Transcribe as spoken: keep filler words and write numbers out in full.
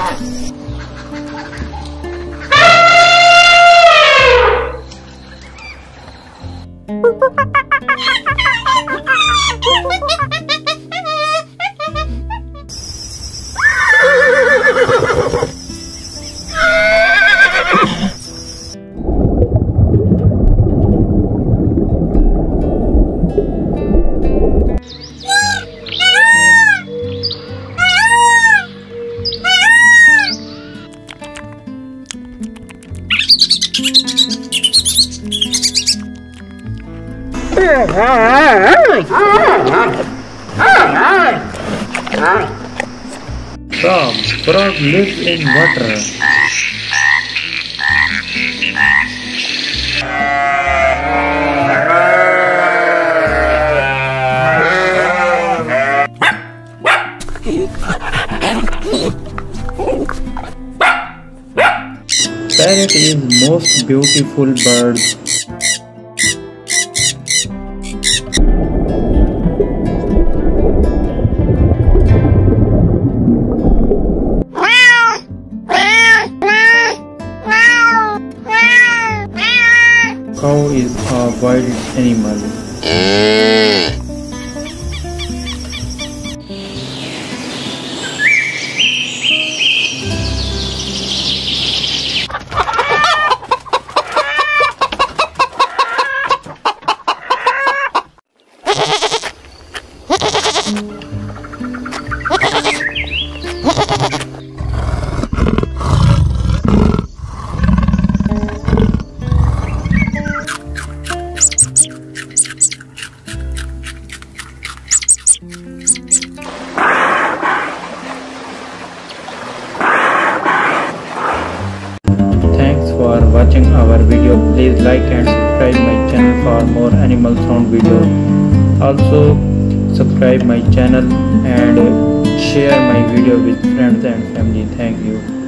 Frog. Frog lives in water. Parrot is most beautiful bird. Cow is a wild animal. Thanks for watching our video. Please like and subscribe my channel for more animal sound videos. Also subscribe my channel and share my video with friends and family. Thank you.